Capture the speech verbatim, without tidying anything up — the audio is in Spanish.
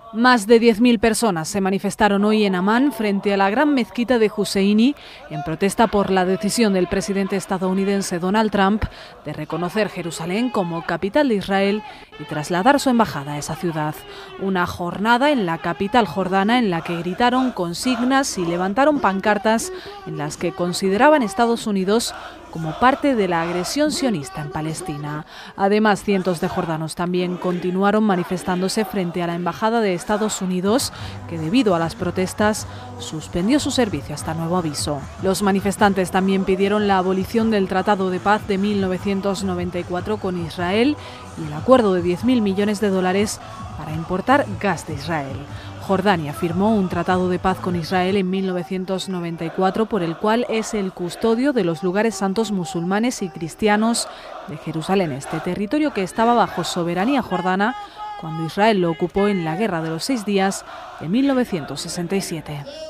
Más de diez mil personas se manifestaron hoy en Amán frente a la gran mezquita de Husseini en protesta por la decisión del presidente estadounidense Donald Trump de reconocer Jerusalén como capital de Israel y trasladar su embajada a esa ciudad. Una jornada en la capital jordana en la que gritaron consignas y levantaron pancartas en las que consideraban Estados Unidos como parte de la agresión sionista en Palestina. Además, cientos de jordanos también continuaron manifestándose frente a la embajada de Estados Unidos, que debido a las protestas suspendió su servicio hasta nuevo aviso. Los manifestantes también pidieron la abolición del Tratado de Paz de mil novecientos noventa y cuatro con Israel y el acuerdo de diez mil millones de dólares para importar gas de Israel. Jordania firmó un tratado de paz con Israel en mil novecientos noventa y cuatro por el cual es el custodio de los lugares santos musulmanes y cristianos de Jerusalén, este territorio que estaba bajo soberanía jordana cuando Israel lo ocupó en la Guerra de los Seis Días de mil novecientos sesenta y siete.